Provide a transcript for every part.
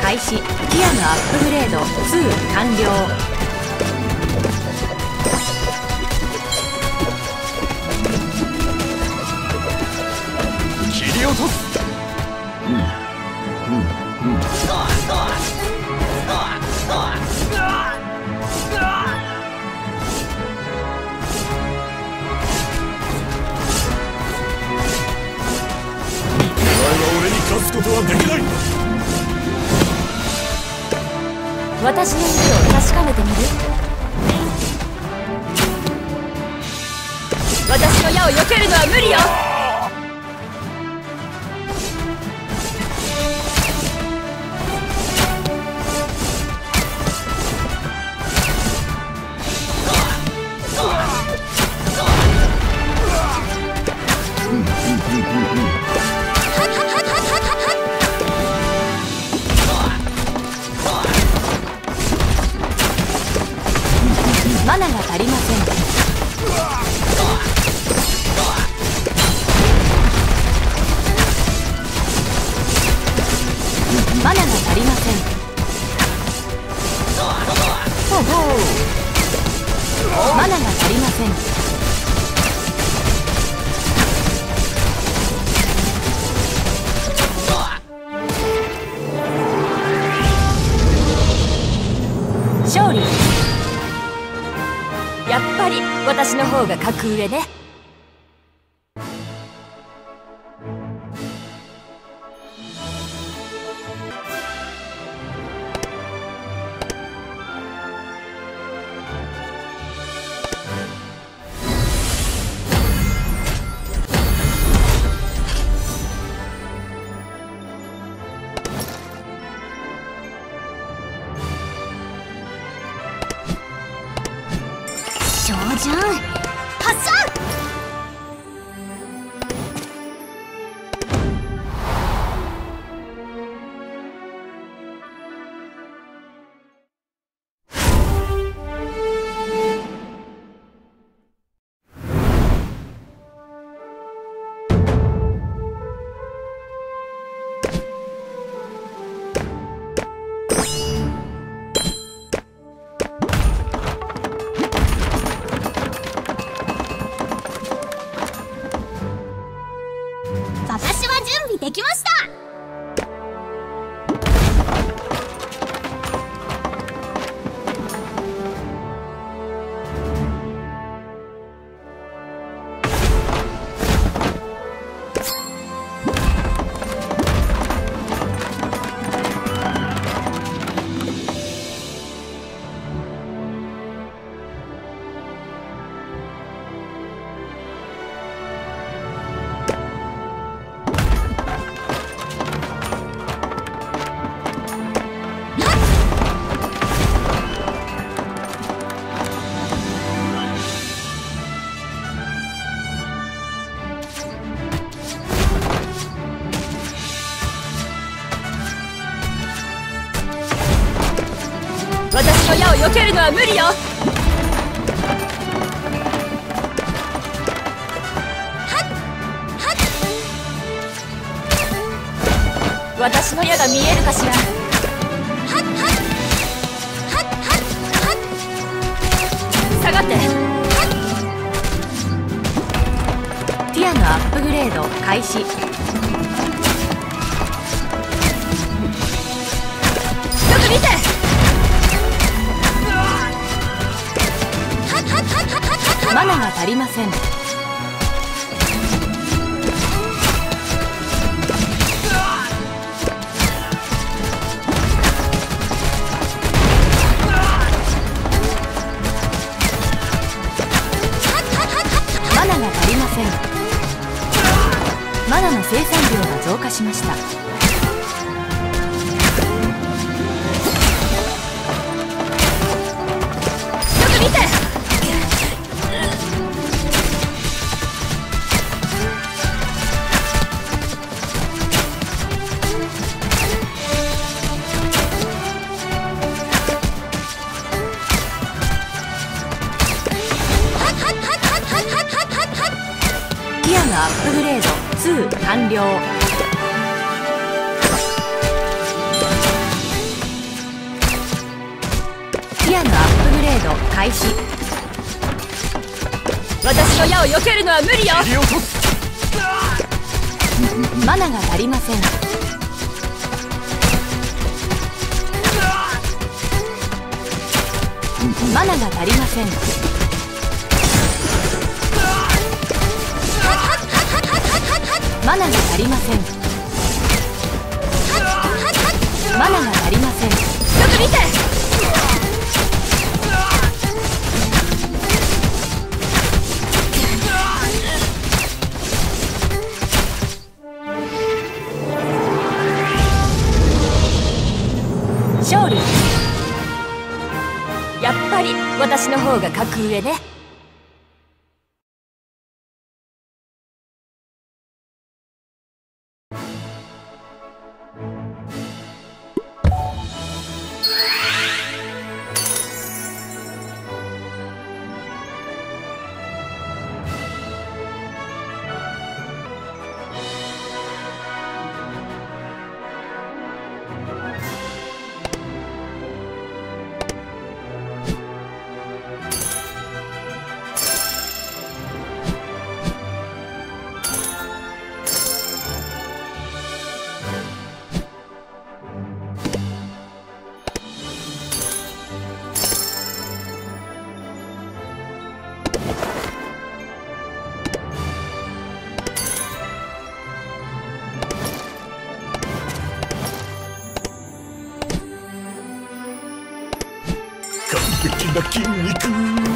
開始。ティアのアップグレード2完了。 切り落とす。俺に勝つことはできない。 私の腕を確かめてみる。私の矢を避けるのは無理よ。マナが足りません。マナが足りません。ほうほう。マナが足りません。勝利。やっぱり私の方が格上ね。じゃん発射。私は準備できました。私の矢を避けるのは無理よ。私の矢が見えるかしら。下がって。ティアのアップグレード開始。よく見て。マナが足りません。マナが足りません。マナの生産量が増加しました。よく見て。アップグレード2完了。 ド開始。私の矢を避けるのは無理よ。 切り落とす。 マナが足りません。マナが足りません。マナが足りません。マナが足りません。よく見て。勝利。やっぱり私の方が格上ね。 完璧な筋肉。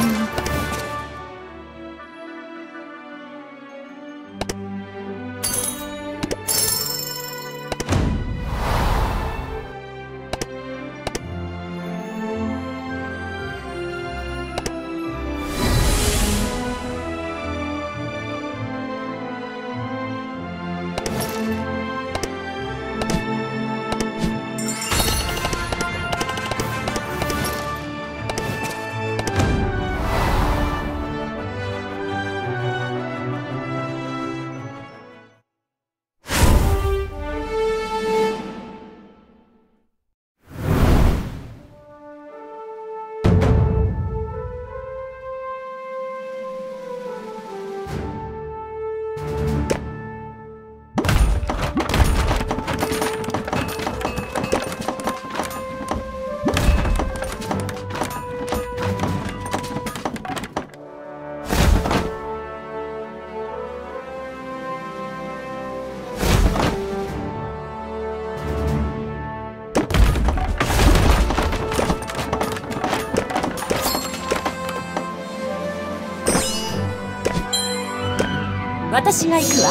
私が行くわ。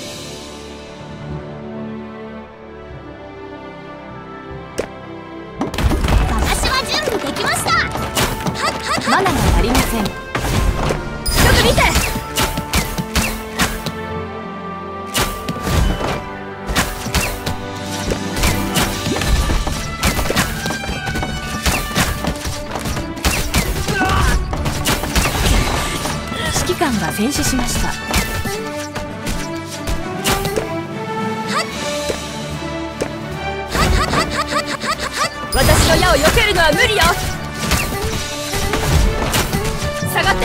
私は準備できました。 マナが足りません。よく見て。指揮官が戦死しました。私の矢を避けるのは無理よ。下がって。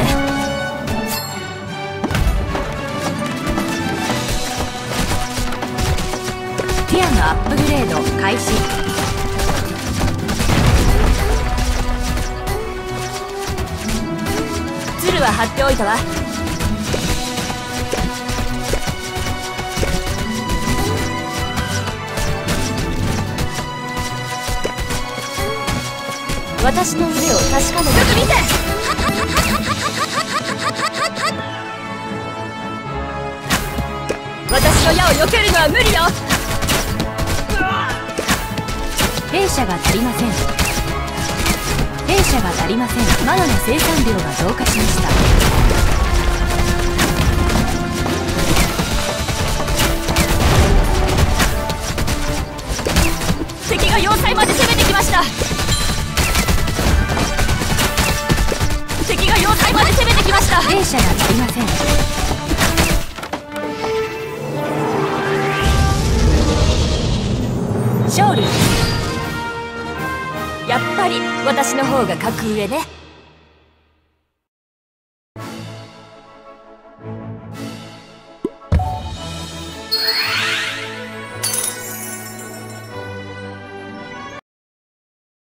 ティアのアップグレード開始。鶴は張っておいたわ。私の腕を確かめて。よく見て。私の矢を避けるのは無理よ。兵舎が足りません。兵舎が足りません。マナの生産量が増加しました。敵が要塞まで攻めてきました。敵が要塞まで攻めてきました。兵舎が足りません。勝利。やっぱり私の方が格上ね。